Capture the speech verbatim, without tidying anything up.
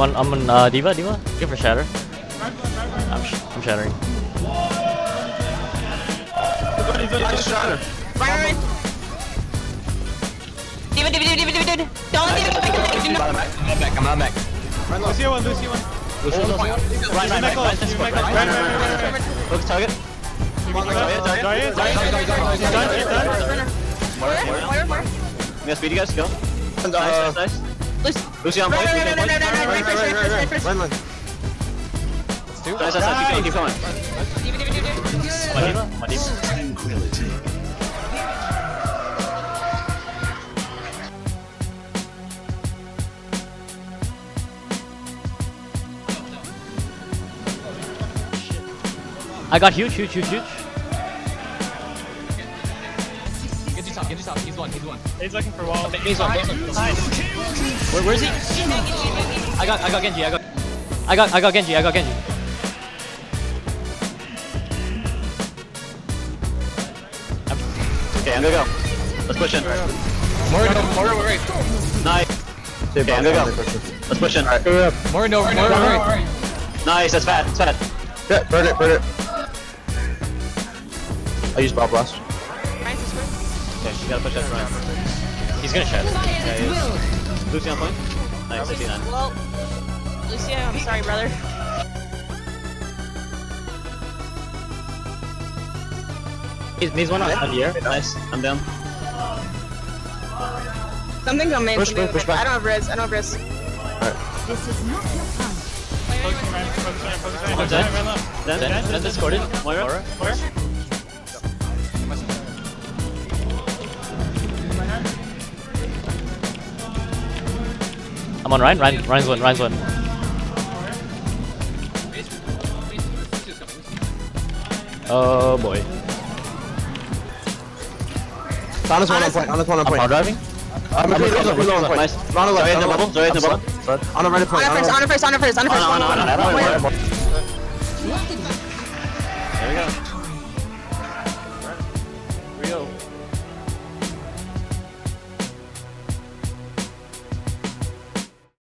on, I'm on uh, Diva, Diva. Give her shatter. I'm, sh I'm shattering. Just shatter. Right, right. Diva, Diva, Diva, Diva, Diva. Don't let Diva get back. I'm not back. I'm not back. Lucio one, Lucio one. Lucio, Lucio. Right, right, right. Right, right, right. Look, target. Target, target. More, more, more. Yeah, speed you guys, go. Uh, Nice, nice, nice. Lucio on point. Right, right, right, right, right, right, right, right, right, right. Run, run. Nice, nice, nice. Keep going, keep going. Diva, Diva, Diva, Diva. My Diva, my Diva. I got huge, huge, huge, huge. Get you top, get you top. He's one, he's one. He's looking for wall. He's one, he's one. Where, where is he? I got, I got Genji, I got, I got, I got Genji, I got Genji. Okay, I'm gonna go. Let's push in. More no, more right. Nice. Okay, I'm gonna go. Let's push in. More no, more right. Nice, that's fat, that's fat. Yeah, burn it, burn it. I use Bob Blast. Okay, you gotta push that front. He's gonna shatter. Yeah, he is. Lucy on point. Nice, sixty-nine. Well, Lucio, I'm sorry, brother. He's, he's one on here. Nice, I'm down. Something come in. Push, something push, push come in. back. I don't have res. I don't have res. This is not your time. I'm dead. Dead, dead, dead, discorded. Moira. Moira. I'm on Ryan. Ryan. Ryan's one. Ryan's one. Oh boy. Donna's one on point. Donna's one on point. I'm power driving. I'm going to go on point. Nice. On the left. Zoe in the bubble. Zoe in the bubble. On the right point. On a first, on a first, on a first, on a first. On, on, on, on, on, on, on, on. One.